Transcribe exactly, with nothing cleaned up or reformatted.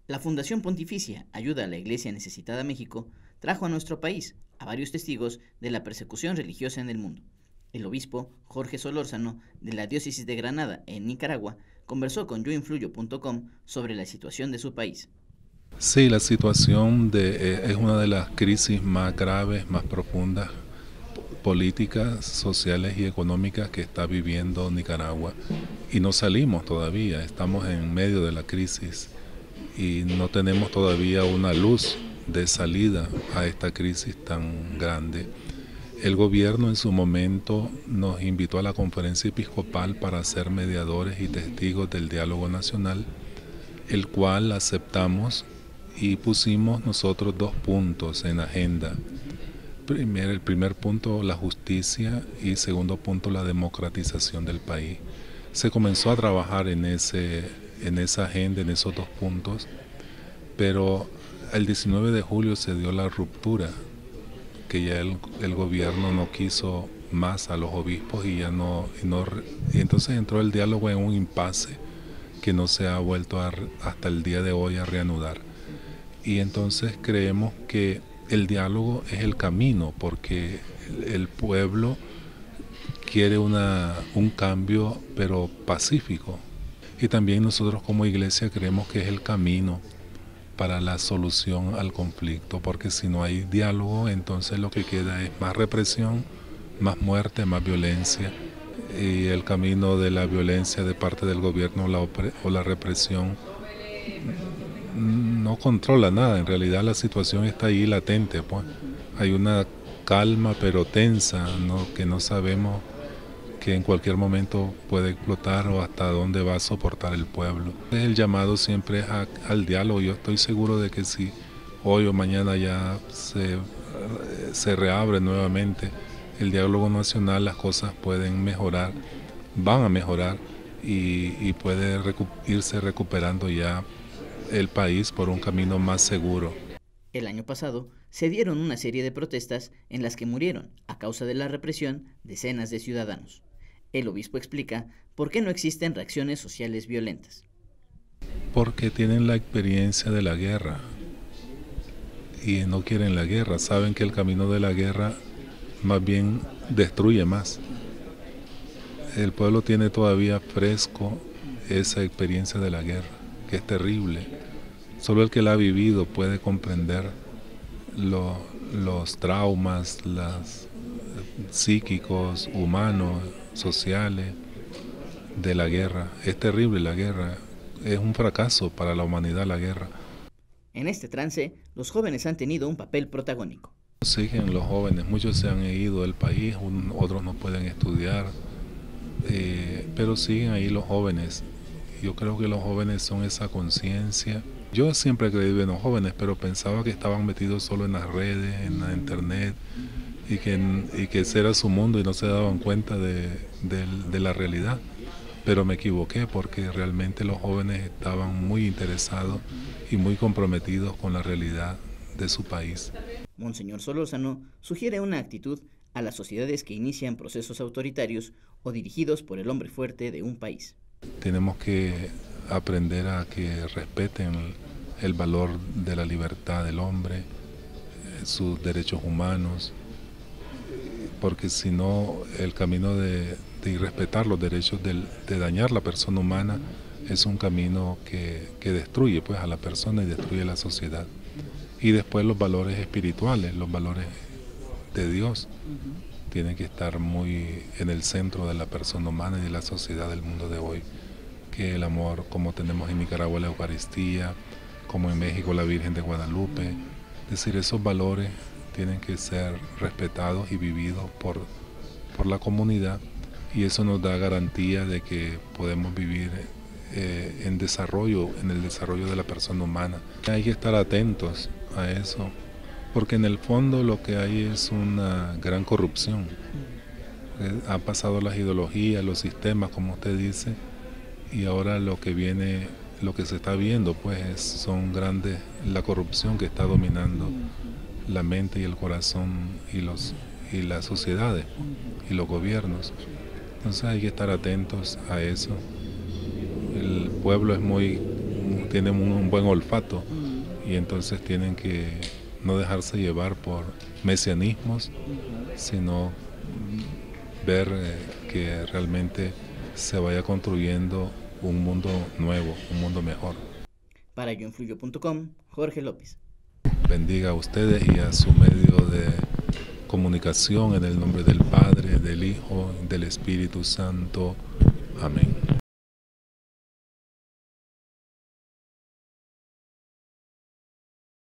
La Fundación Pontificia Ayuda a la Iglesia Necesitada México trajo a nuestro país a varios testigos de la persecución religiosa en el mundo. El obispo Jorge Solórzano, de la Diócesis de Granada, en Nicaragua, conversó con yo influyo punto com sobre la situación de su país. Sí, la situación de, eh, es una de las crisis más graves, más profundas, políticas, sociales y económicas que está viviendo Nicaragua. Y no salimos todavía, estamos en medio de la crisis y no tenemos todavía una luz de salida a esta crisis tan grande. El gobierno en su momento nos invitó a la conferencia episcopal para ser mediadores y testigos del diálogo nacional, el cual aceptamos y pusimos nosotros dos puntos en agenda. Primer, el primer punto, la justicia, y segundo punto, la democratización del país. Se comenzó a trabajar en, ese, en esa agenda, en esos dos puntos, pero el diecinueve de julio se dio la ruptura, que ya el, el gobierno no quiso más a los obispos y ya no, y no y entonces entró el diálogo en un impasse que no se ha vuelto a, hasta el día de hoy a reanudar. Y entonces creemos que el diálogo es el camino, porque el pueblo quiere una, un cambio, pero pacífico. Y también nosotros como iglesia creemos que es el camino para la solución al conflicto, porque si no hay diálogo, entonces lo que queda es más represión, más muerte, más violencia. Y el camino de la violencia de parte del gobierno la o la represión no controla nada. En realidad la situación está ahí latente, pues. Hay una calma pero tensa, ¿no? Que no sabemos, que en cualquier momento puede explotar o hasta dónde va a soportar el pueblo. El llamado siempre es a, al diálogo. Yo estoy seguro de que si hoy o mañana ya se, se reabre nuevamente el diálogo nacional, las cosas pueden mejorar, van a mejorar y, y puede recu irse recuperando ya el país por un camino más seguro. El año pasado se dieron una serie de protestas en las que murieron, a causa de la represión, decenas de ciudadanos. El obispo explica por qué no existen reacciones sociales violentas. Porque tienen la experiencia de la guerra y no quieren la guerra, saben que el camino de la guerra más bien destruye más. El pueblo tiene todavía fresco esa experiencia de la guerra, que es terrible. Solo el que la ha vivido puede comprender lo, los traumas, los psíquicos, humanos, sociales de la guerra. Es terrible la guerra, es un fracaso para la humanidad la guerra. En este trance, los jóvenes han tenido un papel protagónico. Siguen los jóvenes, muchos se han ido del país, un, otros no pueden estudiar, eh, pero siguen ahí los jóvenes. Yo creo que los jóvenes son esa conciencia. Yo siempre he creído en los jóvenes, pero pensaba que estaban metidos solo en las redes, en la internet, y que, y que ese era su mundo y no se daban cuenta de, de, de la realidad. Pero me equivoqué, porque realmente los jóvenes estaban muy interesados y muy comprometidos con la realidad de su país. Monseñor Solórzano sugiere una actitud a las sociedades que inician procesos autoritarios o dirigidos por el hombre fuerte de un país. Tenemos que aprender a que respeten el, el valor de la libertad del hombre, eh, sus derechos humanos, porque si no, el camino de, de irrespetar los derechos, de, de dañar la persona humana, es un camino que, que destruye pues a la persona y destruye la sociedad. Y después los valores espirituales, los valores de Dios, tienen que estar muy en el centro de la persona humana y de la sociedad del mundo de hoy. Que el amor, como tenemos en Nicaragua la Eucaristía, como en México la Virgen de Guadalupe, es decir, esos valores tienen que ser respetados y vividos por, por la comunidad, y eso nos da garantía de que podemos vivir eh, en desarrollo, en el desarrollo de la persona humana. Hay que estar atentos a eso, porque en el fondo lo que hay es una gran corrupción. Eh, han pasado las ideologías, los sistemas, como usted dice, y ahora lo que viene, lo que se está viendo, pues es, son grandes, la corrupción que está dominando la mente y el corazón y los y las sociedades y los gobiernos. Entonces hay que estar atentos a eso. El pueblo es muy un, tienen un buen olfato y entonces tienen que no dejarse llevar por mesianismos, sino ver eh, que realmente se vaya construyendo un mundo nuevo, un mundo mejor. Para yo influyo punto com, Jorge López. Bendiga a ustedes y a su medio de comunicación en el nombre del Padre, del Hijo y del Espíritu Santo. Amén.